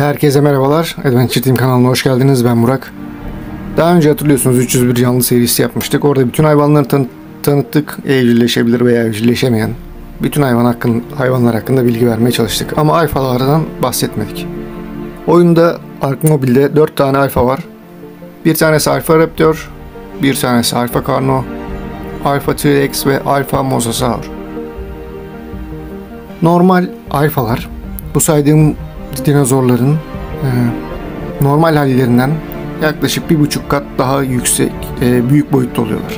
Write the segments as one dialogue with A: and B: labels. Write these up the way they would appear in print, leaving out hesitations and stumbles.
A: Herkese merhabalar. Adventure Team kanalına hoş geldiniz. Ben Burak. Daha önce hatırlıyorsunuz 301 canlı serisi yapmıştık. Orada bütün hayvanları tanıttık. Evcilleşebilir veya evcilleşemeyen bütün hayvanlar hakkında bilgi vermeye çalıştık. Ama alfalardan bahsetmedik. Oyunda Ark Mobile'de 4 tane alfa var. Bir tanesi Alfa Raptor, bir tanesi Alfa Carno, Alfa T-Rex ve Alfa Mosasaur. Normal alfalar bu saydığım dinozorların normal hallerinden yaklaşık 1,5 kat daha yüksek, büyük boyutta oluyorlar.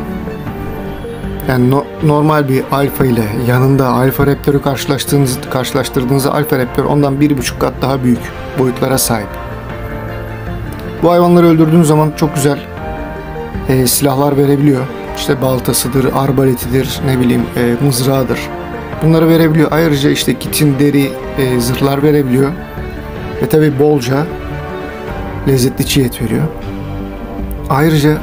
A: Yani normal bir alfa ile yanında Alfa Raptor'u karşılaştırdığınızda Alfa Raptor ondan 1,5 kat daha büyük boyutlara sahip. Bu hayvanları öldürdüğünüz zaman çok güzel silahlar verebiliyor. İşte baltasıdır, arbaletidir, mızrağıdır. Bunları verebiliyor. Ayrıca işte kitin, deri, zırhlar verebiliyor. Ve tabi bolca lezzetli çiğ et veriyor. Ayrıca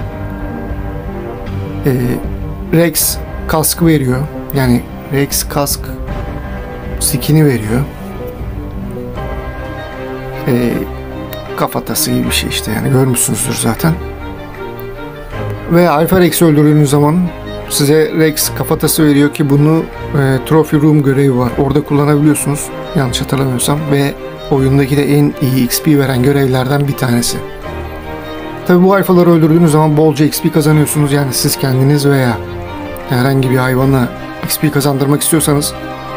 A: Rex kaskı veriyor. Yani Rex kask skin'i veriyor. Kafatası gibi bir şey işte, yani görmüşsünüzdür zaten. Ve Alfa Rex'i öldürdüğünüz zaman size Rex kafatası veriyor ki bunu Trophy Room görevi var. Orada kullanabiliyorsunuz yanlış hatırlamıyorsam ve oyundaki de en iyi XP veren görevlerden bir tanesi. Tabi bu alfaları öldürdüğünüz zaman bolca XP kazanıyorsunuz. Yani siz kendiniz veya herhangi bir hayvana XP kazandırmak istiyorsanız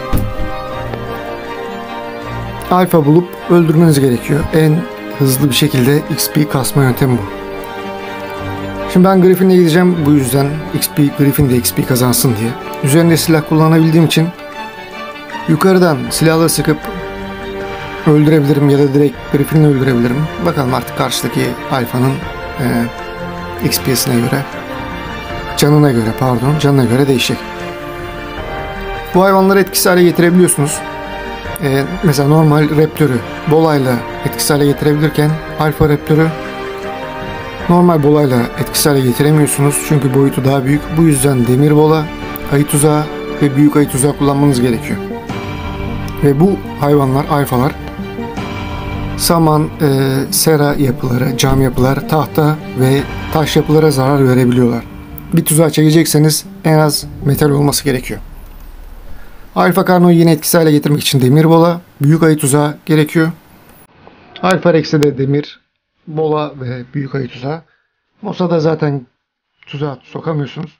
A: alfa bulup öldürmeniz gerekiyor. En hızlı bir şekilde XP kasma yöntemi bu. Şimdi ben Griffin'le gideceğim. Bu yüzden Griffin de XP kazansın diye. Üzerinde silah kullanabildiğim için yukarıdan silahla sıkıp öldürebilirim ya da direkt Griffin'le öldürebilirim. Bakalım artık karşıdaki alfanın XP'sine göre, canına göre değişecek. Bu hayvanları etkisiz hale getirebiliyorsunuz. Mesela normal Raptor'u bolayla etkisiz hale getirebilirken Alfa Raptor'u normal bolayla etkisiz hale getiremiyorsunuz. Çünkü boyutu daha büyük. Bu yüzden demir bola, ayı tuzağı ve büyük ayı tuzağı kullanmanız gerekiyor. Ve bu hayvanlar, alfalar, saman, sera yapıları, cam yapılar, tahta ve taş yapılara zarar verebiliyorlar. Bir tuzağa çekecekseniz en az metal olması gerekiyor. Alfa Carno'yu yine etkisiz hale getirmek için demir bola, büyük ayı tuzağı gerekiyor. Alfa Rex'e de demir bola ve büyük ayı tuzağı. Mosa'da zaten tuzağa sokamıyorsunuz.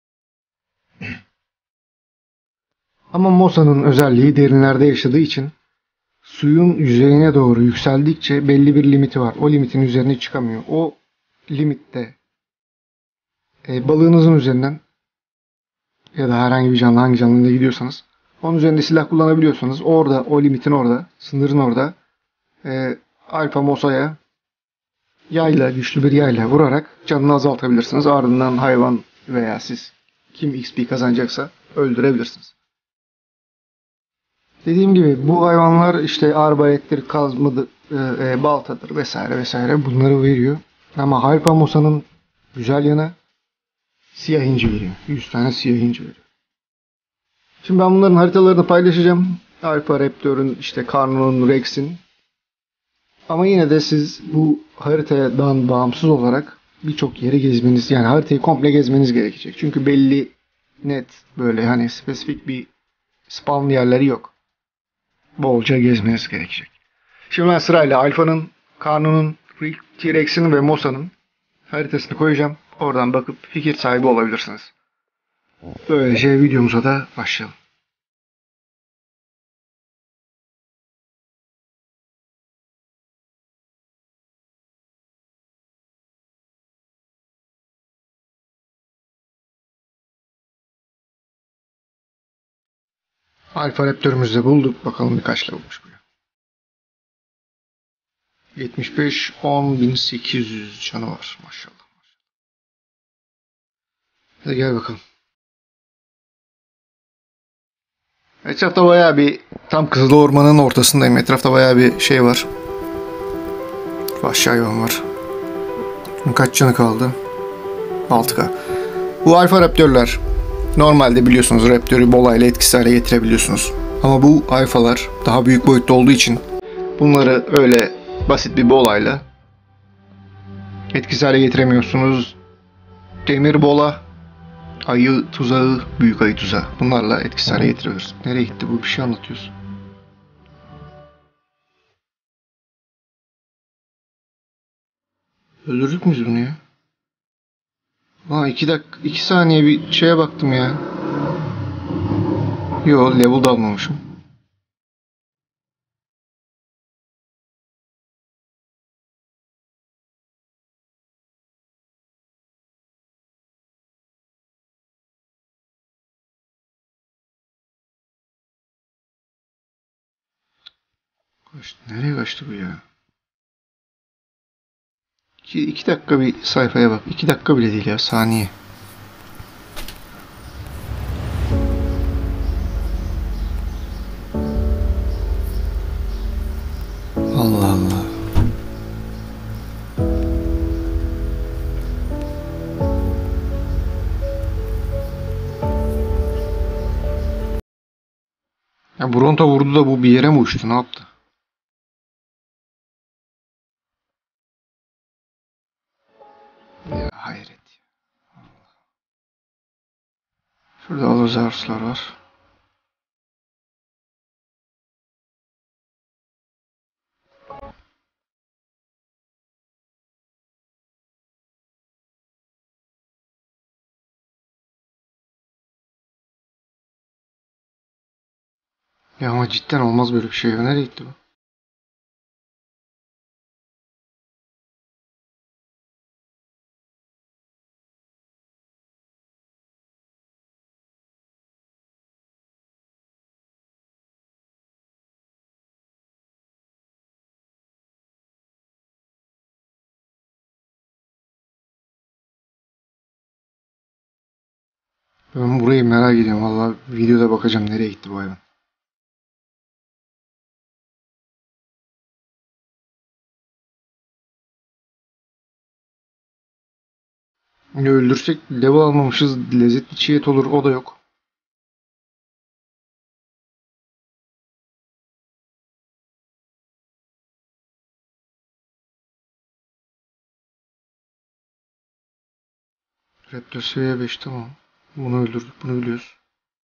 A: Ama Mosa'nın özelliği derinlerde yaşadığı için suyun yüzeyine doğru yükseldikçe belli bir limiti var. O limitin üzerine çıkamıyor. O limitte balığınızın üzerinden ya da herhangi bir canlı, hangi canlıyla gidiyorsanız onun üzerinde silah kullanabiliyorsanız orada, o limitin orada, sınırın orada Alfa Mosa'ya güçlü bir yayla vurarak canını azaltabilirsiniz. Ardından hayvan veya siz kim XP kazanacaksa öldürebilirsiniz. Dediğim gibi bu hayvanlar işte arbalettir, kazmadır, baltadır vesaire bunları veriyor. Ama Alfa Mosa'nın güzel yanı siyah inci veriyor. 100 tane siyah inci veriyor. Şimdi ben bunların haritalarını paylaşacağım. Alfa Raptor'un, işte Carno'nun, Rex'in. Ama yine de siz bu haritadan bağımsız olarak birçok yeri gezmeniz, yani haritayı komple gezmeniz gerekecek. Çünkü belli, net, böyle spesifik bir spawn yerleri yok. Bolca gezmeniz gerekecek. Şimdi ben sırayla Alfa'nın, Carno'nun, T-Rex'in ve Mosa'nın haritasını koyacağım. Oradan bakıp fikir sahibi olabilirsiniz. Böylece videomuza da başlayalım. Alfa Raptor'ümüzü de bulduk. Bakalım kaç bulmuş bu. 75 10.800 canı var maşallah. Hadi gel bakalım. Etrafta bayağı bir, tam Kızıl Orman'ın ortasındayım. Etrafta bayağı bir şey var. Vahşi hayvan var. Kaç canı kaldı? 6K. Bu Alfa Raptor'lar normalde biliyorsunuz Raptor'u bolayla etkisiz hale getirebiliyorsunuz. Ama bu alfalar daha büyük boyutta olduğu için Bunları öyle basit bir bolayla etkisiz hale getiremiyorsunuz. Demir bola, ayı tuzağı, büyük ayı tuzağı. Bunlarla etkisiz hale getiriyoruz. Nereye gitti bu? Bir şey anlatıyorsun. Öldürdük müyüz bunu ya? Aa 2 saniye bir şeye baktım ya. Yo, level da almamışım. Nereye kaçtı bu ya? 2 dakika bir sayfaya bak. 2 dakika bile değil ya, saniye. Allah Allah. Ya Bronto vurdu da bu bir yere mi uçtu? Ne yaptı? Ya hayret. Şurada Allosaurus'lar var. Ya ama cidden olmaz böyle bir şey. Nereye gitti bu? Ben burayı merak ediyorum. Vallahi videoda bakacağım nereye gitti bu hayvan. Ya öldürsek level almamışız. Lezzetli çiğ et olur. O da yok. Raptor seviye 5, tamam. Bunu öldürdük. Bunu biliyoruz.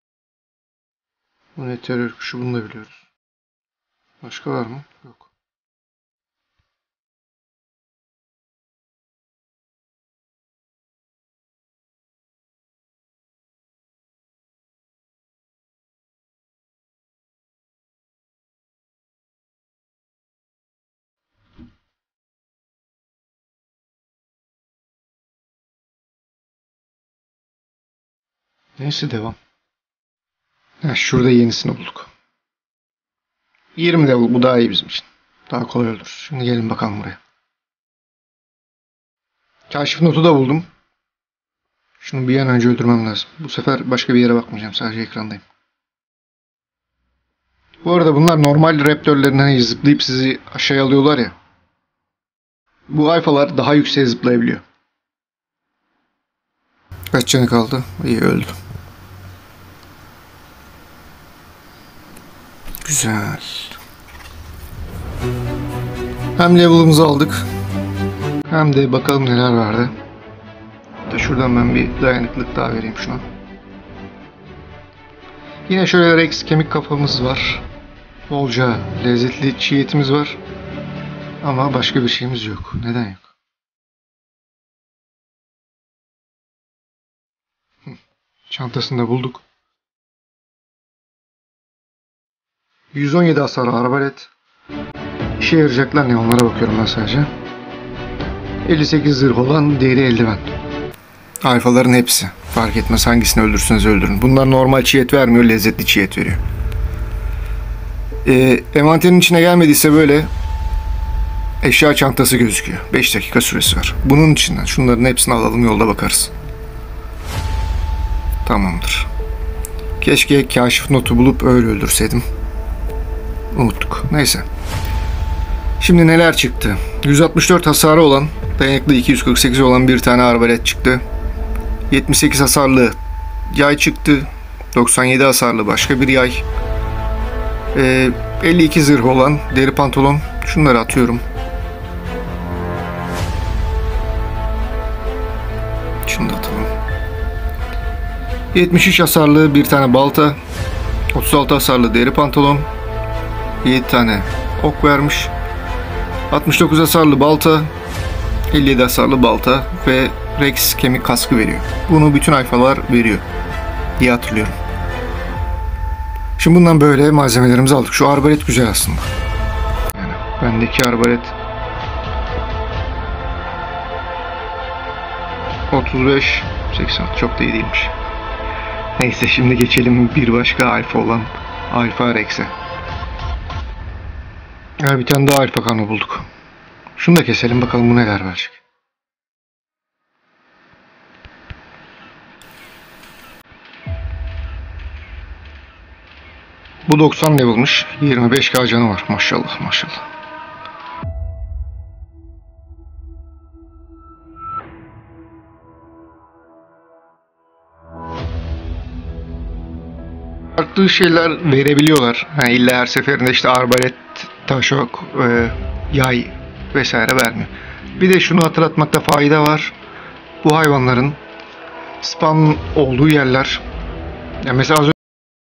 A: Bu ne terör kuşu, bunu da biliyoruz. Başka var mı? Yok. Neyse, devam. Şurada yenisini bulduk. 20 level, bu daha iyi bizim için. Daha kolay öldürürüz. Şimdi gelin bakalım buraya. Kaşif notu da buldum. Şunu bir an önce öldürmem lazım. Bu sefer başka bir yere bakmayacağım. Sadece ekrandayım. Bu arada bunlar normal raptörlerin hani zıplayıp sizi aşağıya alıyorlar ya. Bu alfalar daha yükseğe zıplayabiliyor. Kaç canı kaldı? İyi, öldü. Güzel. Hem level'ımızı aldık. Hem de bakalım neler verdi. Şuradan ben bir dayanıklılık daha vereyim şuna. Yine şöyle Rex kemik kafamız var. Bolca lezzetli çiğ etimiz var. Ama başka bir şeyimiz yok. Neden yok? Çantasını da bulduk. 117 hasarlı arbalet. İşe yarayacaklar ne, onlara bakıyorum ben sadece. 58 zırh olan deri eldiven. Alfaların hepsi. Fark etmez hangisini öldürseniz öldürün. Bunlar normal çiğ et vermiyor, lezzetli çiğ et veriyor. Envanterin içine gelmediyse böyle eşya çantası gözüküyor. 5 dakika süresi var. Bunun içinden şunların hepsini alalım, yolda bakarız. Tamamdır. Keşke kaşif notu bulup öyle öldürseydim. Unuttuk. Neyse. Şimdi neler çıktı? 164 hasarı olan, dayanıklı 248 olan bir tane arbalet çıktı. 78 hasarlı yay çıktı. 97 hasarlı başka bir yay. 52 zırh olan deri pantolon. Şunları atıyorum. Şunu da atalım. 73 hasarlı bir tane balta. 36 hasarlı deri pantolon. 7 tane ok vermiş. 69 hasarlı balta. 57 hasarlı balta ve Rex kemik kaskı veriyor. Bunu bütün alfalar veriyor diye hatırlıyorum. Şimdi bundan böyle malzemelerimizi aldık. Şu arbalet güzel aslında. Yani bendeki arbalet 35 80 çok da iyi değilmiş. Neyse şimdi geçelim bir başka alfa olan Alfa Rex'e. Bir tane daha alfa kanı bulduk. Şunu da keselim bakalım bu neler verecek. Bu 90 level'mış. 25k canı var. Maşallah maşallah. Farklı şeyler verebiliyorlar. Yani illa her seferinde işte arbalet, taş ok, yay vesaire vermiyor. Bir de şunu hatırlatmakta fayda var. Bu hayvanların spawn olduğu yerler. Yani mesela az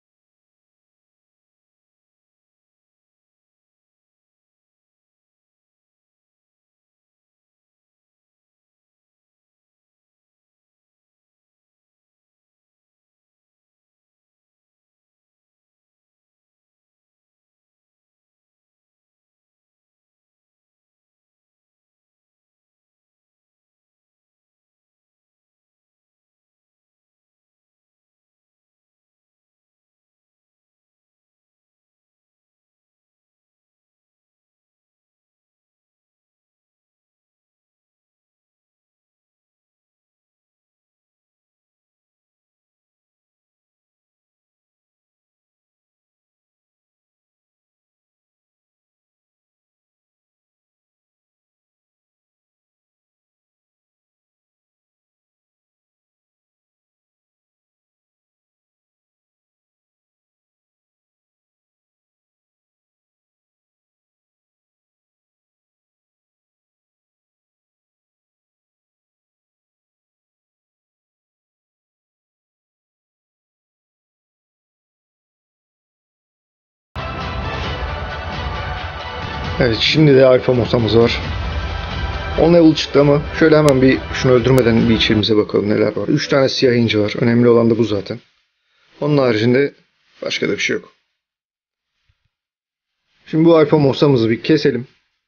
A: Evet, şimdi de alfa mosamız var. 10 level çıktı ama şöyle hemen bir şunu öldürmeden bir içerimize bakalım neler var. 3 tane siyah inci var. Önemli olan da bu zaten. Onun haricinde başka da bir şey yok. Şimdi bu alfa mosamızı bir keselim.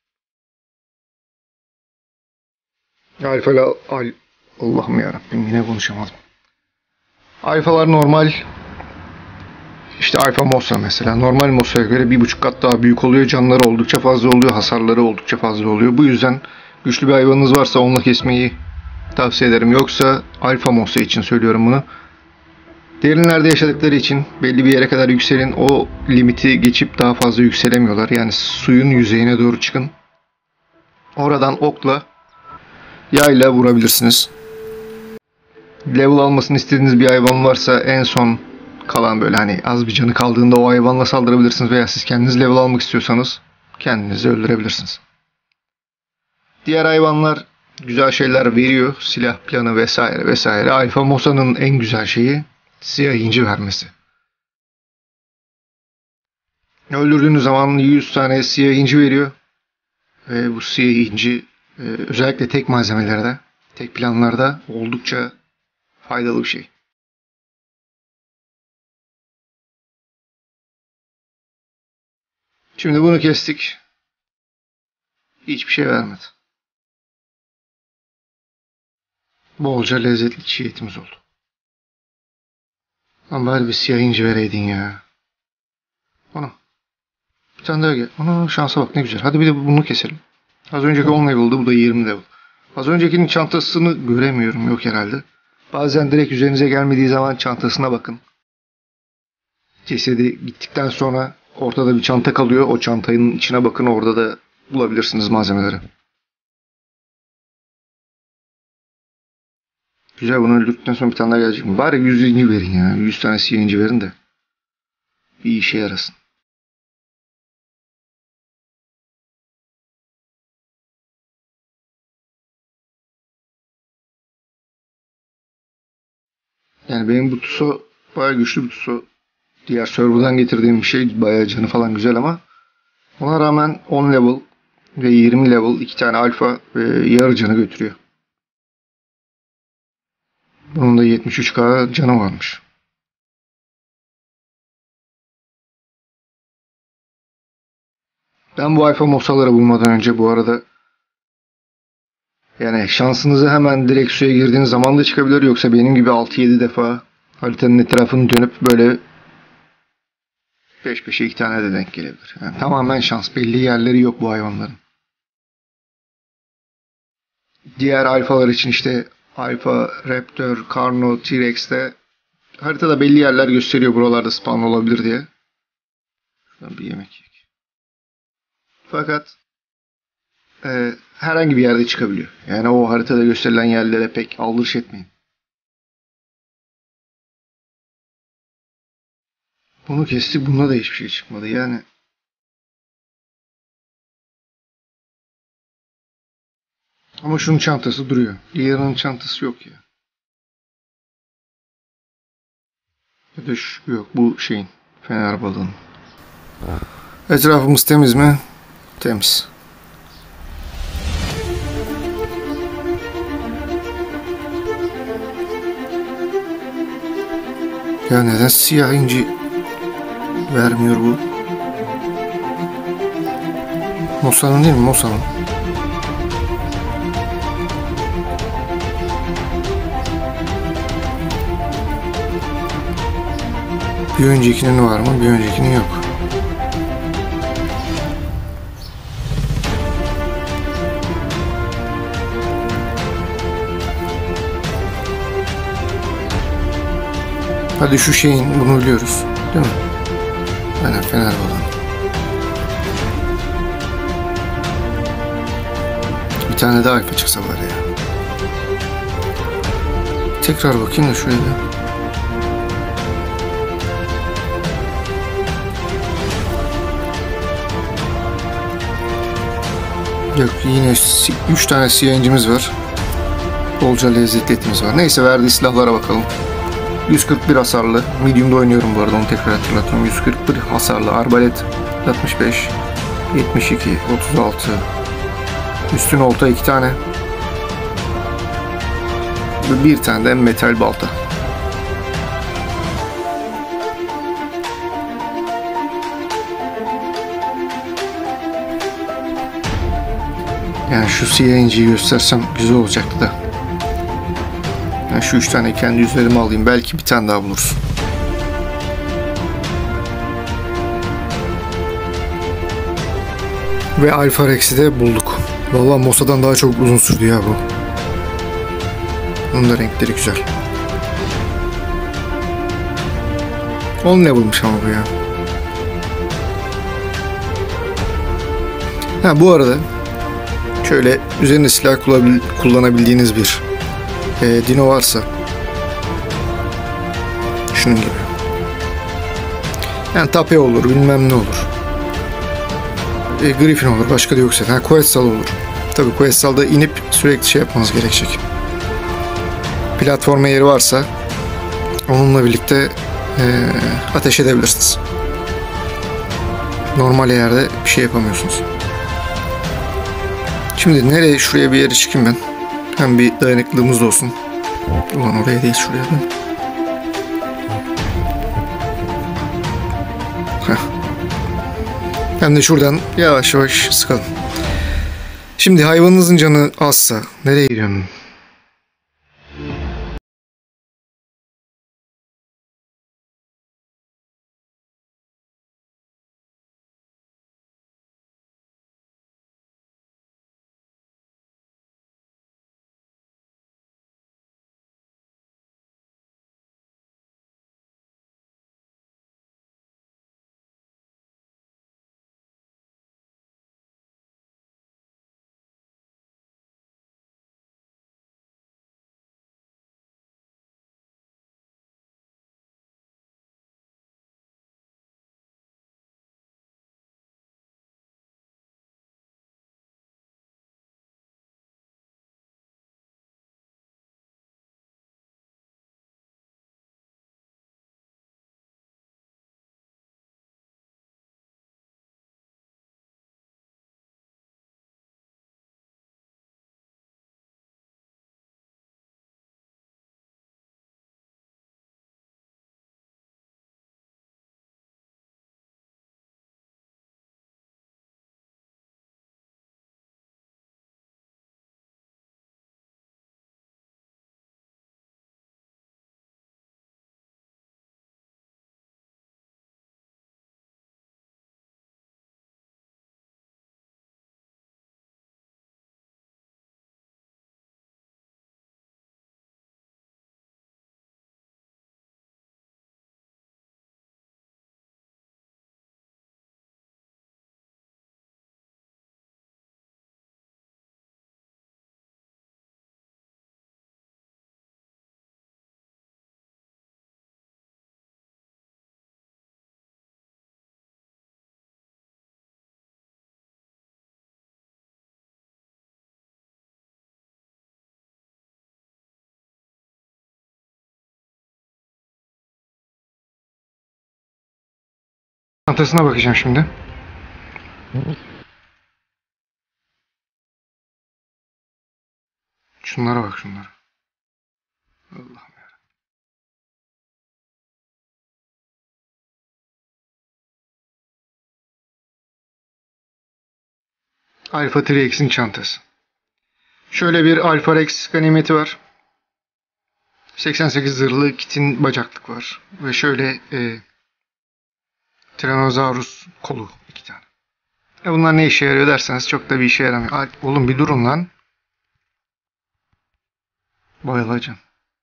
A: Allah'ım yarabbim yine konuşamadım. Alfalar normal. İşte alfa mosa mesela normal mosaya göre 1,5 kat daha büyük oluyor. Canları oldukça fazla oluyor. Hasarları oldukça fazla oluyor. Bu yüzden güçlü bir hayvanınız varsa onunla kesmeyi tavsiye ederim. Yoksa alfa mosa için söylüyorum bunu. Derinlerde yaşadıkları için belli bir yere kadar yükselin. O limiti geçip daha fazla yükselemiyorlar. Yani suyun yüzeyine doğru çıkın. Oradan okla, yayla vurabilirsiniz. Level almasını istediğiniz bir hayvan varsa en son kalan böyle hani az bir canı kaldığında o hayvanla saldırabilirsiniz veya siz kendiniz level almak istiyorsanız kendinizi öldürebilirsiniz. Diğer hayvanlar güzel şeyler veriyor. Silah planı vesaire vesaire. Alfa Mosa'nın en güzel şeyi siyah inci vermesi. Öldürdüğünüz zaman 100 tane siyah inci veriyor. Ve bu siyah inci özellikle tek malzemelerde, tek planlarda oldukça faydalı bir şey. Şimdi bunu kestik. Hiçbir şey vermedi. Bolca lezzetli çiğ etimiz oldu. Ama bari bir siyah inci vereydin ya. Ana. Bir tane daha gel. Ana şansa bak ne güzel. Hadi bir de bunu keselim. Az önceki 10 level'dı, bu da 20 level. Az öncekinin çantasını göremiyorum. Yok herhalde. Bazen direkt üzerinize gelmediği zaman çantasına bakın. Cesedi gittikten sonra ortada bir çanta kalıyor. O çantanın içine bakın. Orada da bulabilirsiniz malzemeleri. Güzel, bunu öldürdükten sonra bir tane daha gelecek mi? Bari 100 inci verin ya. 100 tane siyah inci verin de bir işe yarasın. Yani benim bu Tuso bayağı güçlü bir Tuso. Diğer serverdan getirdiğim bir şey bayağı canı falan güzel ama ona rağmen 10 level ve 20 level 2 tane alfa ve yarı canı götürüyor. Bunun da 73k canı varmış. Ben bu alfa mosaları bulmadan önce bu arada yani şansınızı hemen direkt suya girdiğiniz zaman da çıkabilir, yoksa benim gibi 6-7 defa haritanın etrafını dönüp böyle peş peşe 2 tane de denk gelebilir. Yani tamamen şans. Belli yerleri yok bu hayvanların. Diğer alfalar için işte alfa, raptor, karno, T-Rex'te haritada belli yerler gösteriyor buralarda spawn olabilir diye. Şuradan bir yemek yiyek. Fakat herhangi bir yerde çıkabiliyor. Yani o haritada gösterilen yerlere pek aldırış etmeyin. Bunu kestik, bunda da hiçbir şey çıkmadı yani. Ama şunun çantası duruyor. Diğerinin çantası yok ya. Ya da şu yok, bu şeyin, fener balığının. Etrafımız temiz mi? Temiz. Ya neden siyah inci vermiyor bu? Mosa'nın değil mi? Mosa'nın. Bir öncekinin var mı? Bir öncekinin yok. Hadi şu şeyin, bunu biliyoruz. Değil mi? Aynen, fener balonu. Bir tane daha alfa çıksa var ya. Tekrar bakayım da şuraya da. Yok, yine 3 tane CNG'miz var. Bolca lezzetli etimiz var. Neyse, verdiği silahlara bakalım. 141 hasarlı. Medium'da oynuyorum bu arada, onu tekrar hatırlatıyorum. 141 hasarlı. Arbalet 65, 72, 36. Üstün olta 2 tane. Ve 1 tane de metal balta. Yani şu CNG'yi göstersem güzel olacaktı da. Yani şu 3 tane kendi üzerime alayım. Belki bir tane daha buluruz. Ve Alfa Rex'i de bulduk. Vallahi Mosa'dan daha çok uzun sürdü ya bu. Bunun da renkleri güzel. 10 level'mış ama bu ya. Ha, bu arada şöyle üzerinde silah kullanabildiğiniz bir dino varsa, şunun gibi. Yani Tape olur, bilmem ne olur. Griffin olur, başka da yok zaten. Quetzal olur. Tabii Quetzal'da inip sürekli şey yapmanız gerekecek. Platforma yeri varsa onunla birlikte ateş edebilirsiniz. Normal yerde bir şey yapamıyorsunuz. Şimdi nereye, şuraya bir yere çıkayım ben. Hem bir dayanıklılığımız da olsun. Ulan oraya değil, şuraya da. Heh. Hem de şuradan yavaş yavaş sıkalım. Şimdi hayvanınızın canı azsa nereye gidiyorsun? çantasına bakacağım şimdi. Şunlara bak, şunlara. Allah'ım ya. Alpha 3X'in çantası. Şöyle bir Alpha Rex ganimeti var. 88 zırhlı kitin bacaklık var. Ve şöyle Tyrannosaurus kolu 2 tane. Bunlar ne işe yarıyor derseniz çok da bir işe yaramıyor. Oğlum bir durun lan. Bayılacağım.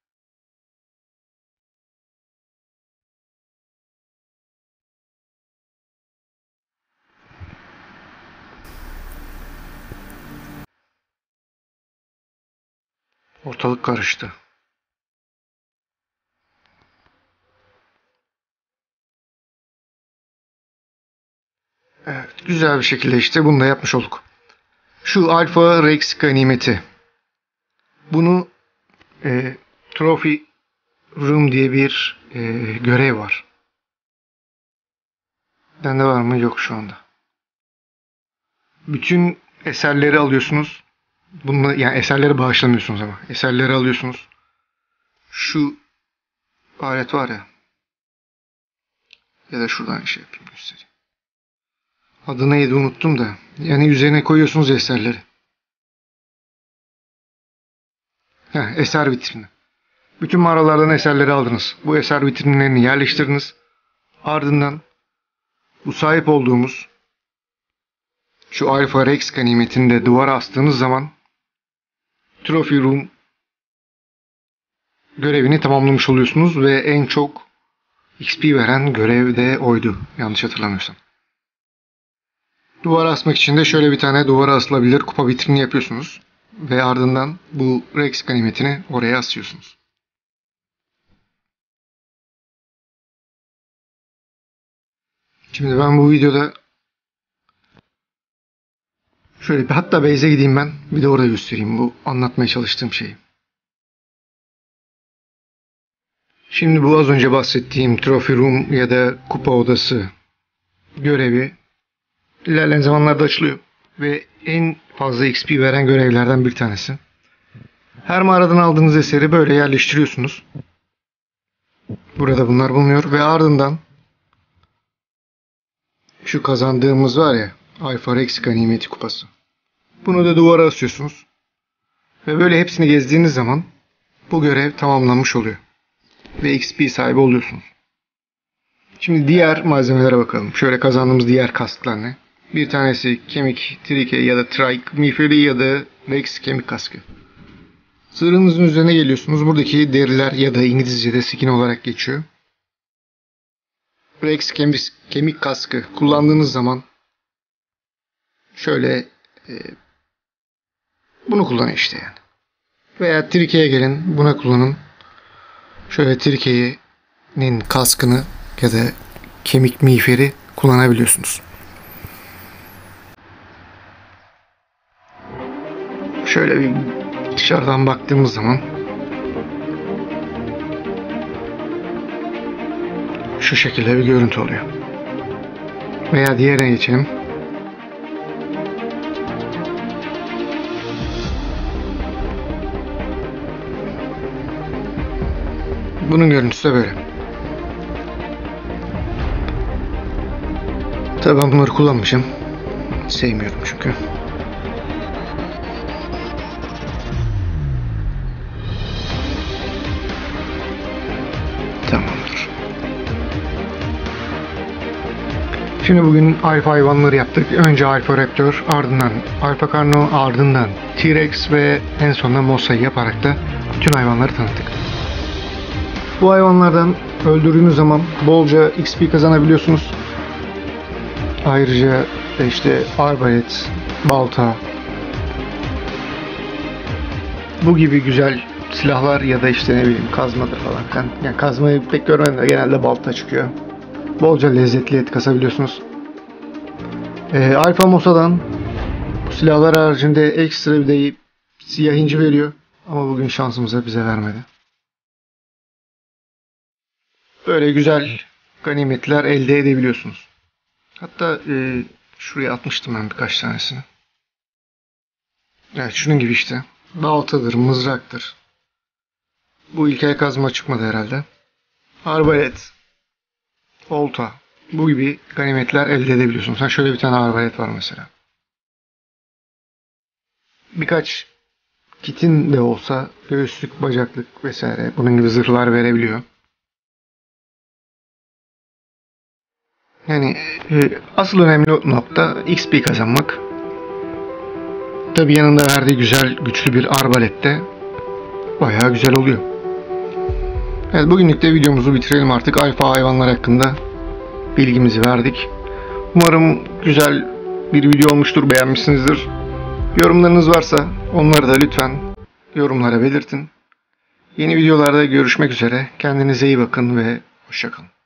A: Ortalık karıştı. Evet, güzel bir şekilde işte bunu da yapmış olduk. Şu Alpha Rex ganimeti. Bunu Trophy Room diye bir görev var. Bende var mı? Yok şu anda. Bütün eserleri alıyorsunuz. Bununla, yani eserleri bağışlamıyorsunuz ama. Eserleri alıyorsunuz. Şu alet var ya. Ya da şuradan şey yapayım, göstereyim. Adı neydi unuttum da. Yani üzerine koyuyorsunuz eserleri. Eser vitrini. Bütün mağaralardan eserleri aldınız. Bu eser vitrinlerini yerleştirdiniz. Ardından bu sahip olduğumuz şu Alpha Rex ganimetini de duvara astığınız zaman Trophy Room görevini tamamlamış oluyorsunuz ve en çok XP veren görev de oydu. Yanlış hatırlamıyorsam. Duvara asmak için de şöyle bir tane duvara asılabilir kupa vitrini yapıyorsunuz. Ve ardından bu Rex ganimetini oraya asıyorsunuz. Şimdi ben bu videoda şöyle bir hatta base'e gideyim ben. Bir de orada göstereyim bu anlatmaya çalıştığım şeyi. Şimdi bu az önce bahsettiğim Trophy Room ya da kupa odası görevi ilerleyen zamanlarda açılıyor. Ve en fazla XP veren görevlerden bir tanesi. Her mağaradan aldığınız eseri böyle yerleştiriyorsunuz. Burada bunlar bulunuyor ve ardından şu kazandığımız var ya Alpha Rex ganimeti kupası. Bunu da duvara asıyorsunuz. Ve böyle hepsini gezdiğiniz zaman bu görev tamamlanmış oluyor. Ve XP sahibi oluyorsunuz. Şimdi diğer malzemelere bakalım. Şöyle kazandığımız diğer kasklar ne? Bir tanesi kemik trike ya da trike miğferi ya da Rex kemik kaskı. Zırhınızın üzerine geliyorsunuz. Buradaki deriler ya da İngilizce'de skin olarak geçiyor. Rex kemik kaskı kullandığınız zaman şöyle bunu kullanın işte yani. Veya trike'ye gelin, buna kullanın. Şöyle trike'nin kaskını ya da kemik miğferi kullanabiliyorsunuz. Şöyle bir dışarıdan baktığımız zaman şu şekilde bir görüntü oluyor. Veya diğerine geçelim. Bunun görüntüsü de böyle. Tabii ben bunları kullanmayacağım. Sevmiyorum çünkü. Tamamdır. Şimdi bugün alfa hayvanları yaptık. Önce Alpha Raptor, ardından Alpha Carno, ardından T-Rex ve en sonunda Mossa'yı yaparak da bütün hayvanları tanıttık. Bu hayvanlardan öldürdüğünüz zaman bolca XP kazanabiliyorsunuz. Ayrıca işte arbalet, balta, bu gibi güzel silahlar ya da işte ne bileyim kazmadır falan filan. Yani kazmayı pek görmedim de genelde balta çıkıyor. Bolca lezzetli et kasabiliyorsunuz. Alfa Mossa'dan bu silahlar haricinde ekstra bir de siyah inci veriyor. Ama bugün şansımıza bize vermedi. Böyle güzel ganimetler elde edebiliyorsunuz. Hatta şuraya atmıştım ben birkaç tanesini. Evet, şunun gibi işte. Baltadır, mızraktır. Bu ilkel kazma çıkmadı herhalde. Arbalet, olta. Bu gibi ganimetler elde edebiliyorsun. Sen şöyle bir tane arbalet var mesela. Birkaç kitin de olsa göğüslük, bacaklık vesaire bunun gibi zırhlar verebiliyor. Yani asıl önemli nokta XP kazanmak. Tabi yanında verdiği güzel, güçlü bir arbalet de bayağı güzel oluyor. Evet, bugünlük de videomuzu bitirelim artık. Alfa hayvanlar hakkında bilgimizi verdik. Umarım güzel bir video olmuştur, beğenmişsinizdir. Yorumlarınız varsa onları da lütfen yorumlara belirtin. Yeni videolarda görüşmek üzere. Kendinize iyi bakın ve hoşça kalın.